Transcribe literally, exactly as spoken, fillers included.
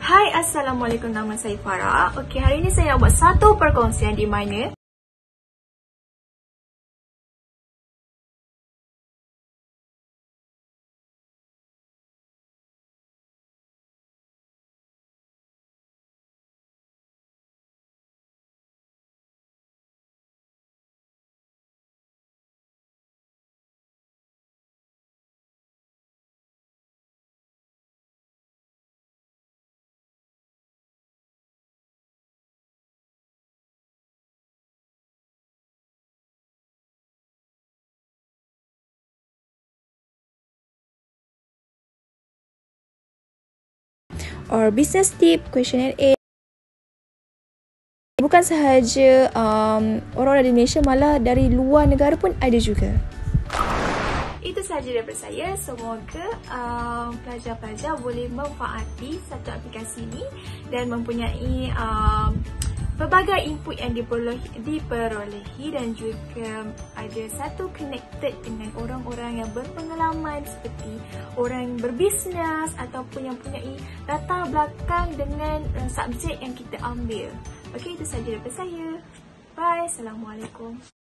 Hai, Assalamualaikum, nama saya Farah. Okey, hari ini saya nak buat satu perkongsian di mana or business tip, questionnaire A. Bukan sahaja um, orang-orang di Malaysia, malah dari luar negara pun ada juga. Itu sahaja daripada saya. Semoga um, pelajar-pelajar boleh memfaati satu aplikasi ini dan mempunyai um, pelbagai input yang diperolehi, diperolehi dan juga ada satu connected dengan orang-orang yang berpengalaman seperti orang yang berbisnes ataupun yang punya latar belakang dengan uh, subjek yang kita ambil. Okey, itu sahaja daripada saya. Bye. Assalamualaikum.